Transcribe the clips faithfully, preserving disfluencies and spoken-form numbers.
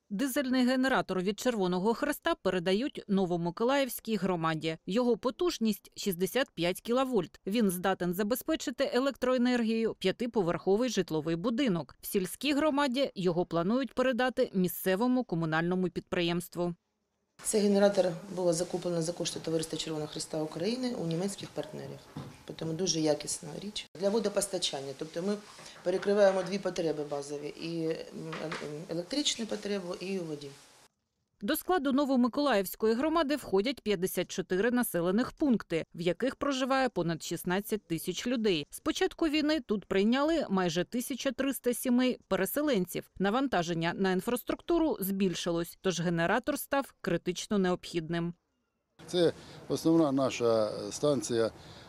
Дизельний генератор від Червоного Хреста передають Новомиколаївській громаді. Його потужність – шістдесят п'ять кіловольт. Він здатен забезпечити електроенергією п'ятиповерховий житловий будинок. В сільській громаді його планують передати місцевому комунальному підприємству. Цей генератор було закуплено за кошти Товариства Червоного Хреста України у німецьких партнерів. Тому дуже якісна річ. Для водопостачання, тобто ми перекриваємо дві потреби базові – і електричну потребу, і у воді. До складу Новомиколаївської громади входять п'ятдесят чотири населених пункти, в яких проживає понад шістнадцять тисяч людей. З початку війни тут прийняли майже тисяча триста сімей переселенців. Навантаження на інфраструктуру збільшилось, тож генератор став критично необхідним. Це основна наша станція,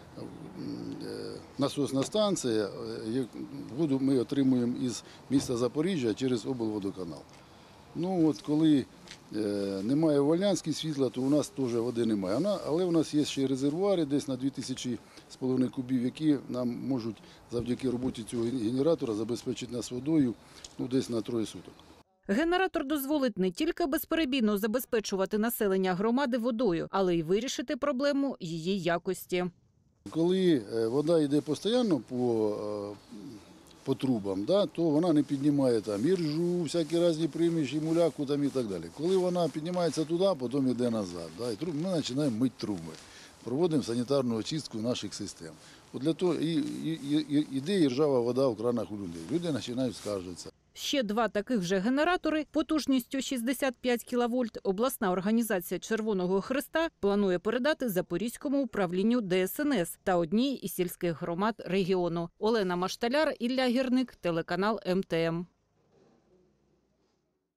насосна станція. Воду ми отримуємо із міста Запоріжжя через облводоканал. Ну от коли немає в Вольнянській світла, то у нас теж води немає. Вона, але у нас є ще резервуари десь на дві тисячі з половиною кубів, які нам можуть завдяки роботі цього генератора забезпечити нас водою ну, десь на троє суток. Генератор дозволить не тільки безперебійно забезпечувати населення громади водою, але й вирішити проблему її якості. Коли вода йде постійно по, по трубам, да, то вона не піднімає там іржу, всякі різні приміші, муляку там і так далі. Коли вона піднімається туди, потім йде назад. Да, і труб, ми починаємо мити труби, проводимо санітарну очистку наших систем. От для того і, і, і, іде і ржава вода в кранах у людей. Люди починають скаржитися. Ще два таких же генератори потужністю шістдесят п'ять кіловольт обласна організація Червоного Хреста планує передати Запорізькому управлінню Де Ес Ен Ес та одній із сільських громад регіону. Олена Машталяр, Ілля Гірник, телеканал Ем Те Ем.